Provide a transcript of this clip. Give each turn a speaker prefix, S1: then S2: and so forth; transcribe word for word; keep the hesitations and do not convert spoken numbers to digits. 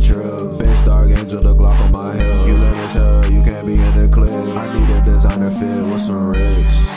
S1: trip. Best dark angel, the Glock on my hip. You live as hell, you can't be in the clip. I need a designer fit with some rigs.